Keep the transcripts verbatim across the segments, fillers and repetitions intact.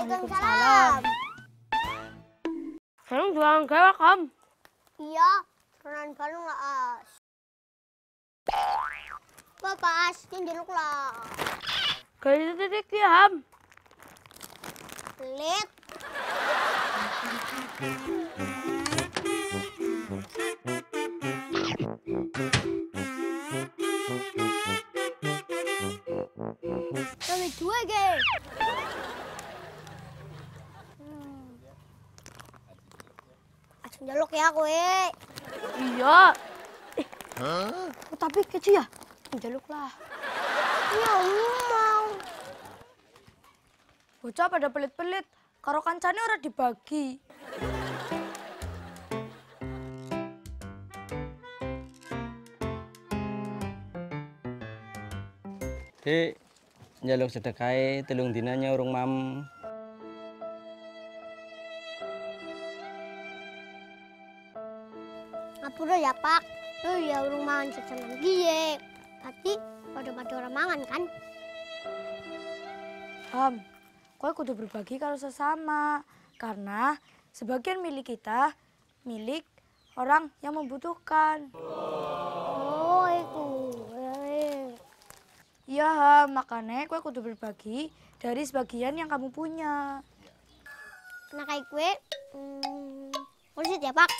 Waalaikumsalam. Sekarang jualan gawe, Kam. Iya, peran baru nggak as. Bapak as, njeluk lah. Kayak titik ya, Ham. Pelit. Kami dua, guys. Njaluk ya kowe. Iya. Eh, huh? Oh, tapi kecil ya? Njaluk lah. Ya mau. Bocah pada pelit-pelit, karo kancane ora dibagi. Dek, njaluk sedekahe telung dinanya urung mam. Ngapura ya, Pak. Oh ya urung mangan seseneng piye. Pasti pada-pada orang mangan kan? Ham, kowe kudu berbagi karo sesama. Karena sebagian milik kita milik orang yang membutuhkan. Oh, itu. Iya, Ham. Makanya kowe kudu berbagi dari sebagian yang kamu punya. Nah, kayak kue, hmm, polisi ya, Pak.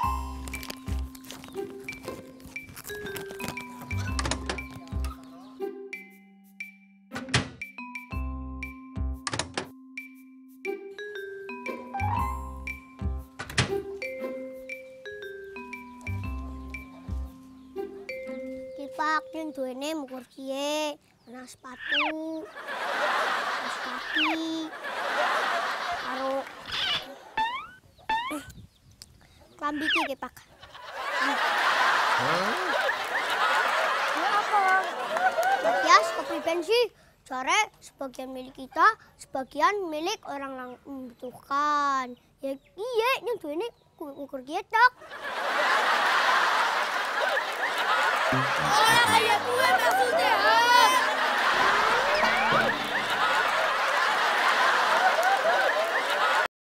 Pak, yang duene mukur kie, ana sepatu, kaos kaki, karo klambi ki, Pak. Ya apa? Matias, kopi pensi. Jare sebagian milik kita, sebagian milik orang yang membutuhkan. Ya iya, yang duene mukur kie tok. Orang kayak gue maksudnya.